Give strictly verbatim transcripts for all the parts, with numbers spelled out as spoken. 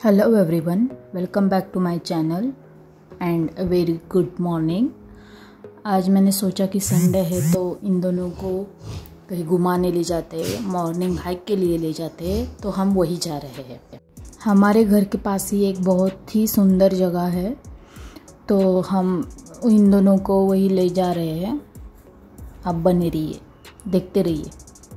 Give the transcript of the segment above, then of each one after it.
Hello everyone, welcome back to my channel and a very good morning. आज मैंने सोचा कि संडे है तो इन दोनों को कहीं घुमाने ले जाते हैं, मॉर्निंग हाइक के लिए ले जाते हैं, तो हम वही जा रहे हैं। हमारे घर के पास ही एक बहुत ही सुंदर जगह है, तो हम इन दोनों को वही ले जा रहे हैं। आप बने रहिए, देखते रहिए।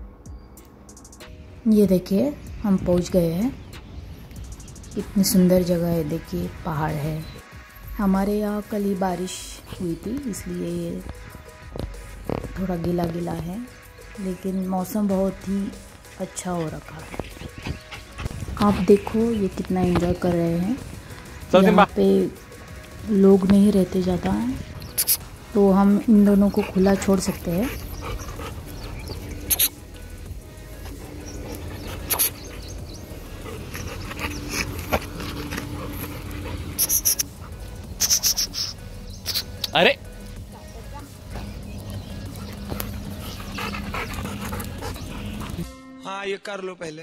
ये देखिए, हम पहुंच गए हैं। इतनी सुंदर जगह है, देखिए पहाड़ है। हमारे यहाँ कल ही बारिश हुई थी, इसलिए ये थोड़ा गीला गीला है, लेकिन मौसम बहुत ही अच्छा हो रखा है। आप देखो ये कितना एंजॉय कर रहे हैं। यहाँ पे लोग नहीं रहते ज़्यादा हैं, तो हम इन दोनों को खुला छोड़ सकते हैं। अरे हाँ, ये कर लो पहले।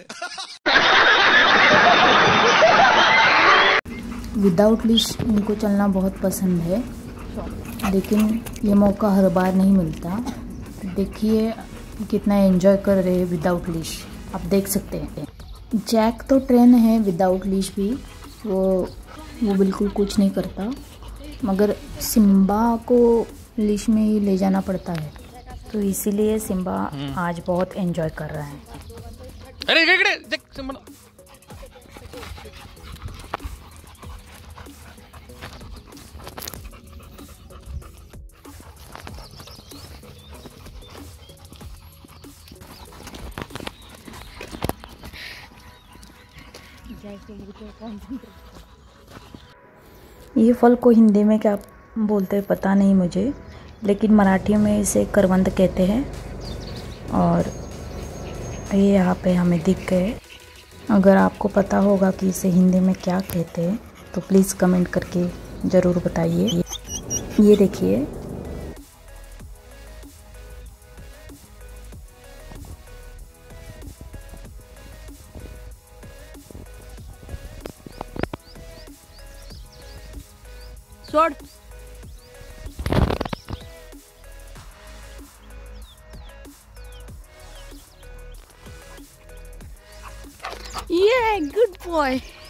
विदाउट लीश इनको चलना बहुत पसंद है, लेकिन ये मौका हर बार नहीं मिलता। देखिए कितना एंजॉय कर रहे हैं विदाउट लीश, आप देख सकते हैं। जैक तो ट्रेन है विदाउट लीश भी, वो वो बिल्कुल कुछ नहीं करता, मगर सिम्बा को लीश में ही ले जाना पड़ता है, तो इसीलिए सिम्बा आज बहुत एंजॉय कर रहा है। अरे इकडे देख सिम्बा। ये फल को हिंदी में क्या बोलते हैं पता नहीं मुझे, लेकिन मराठी में इसे करवंद कहते हैं। और ये यहाँ पे हमें दिख गए। अगर आपको पता होगा कि इसे हिंदी में क्या कहते हैं तो प्लीज़ कमेंट करके ज़रूर बताइए। ये देखिए, छोड़। Yeah, good boy.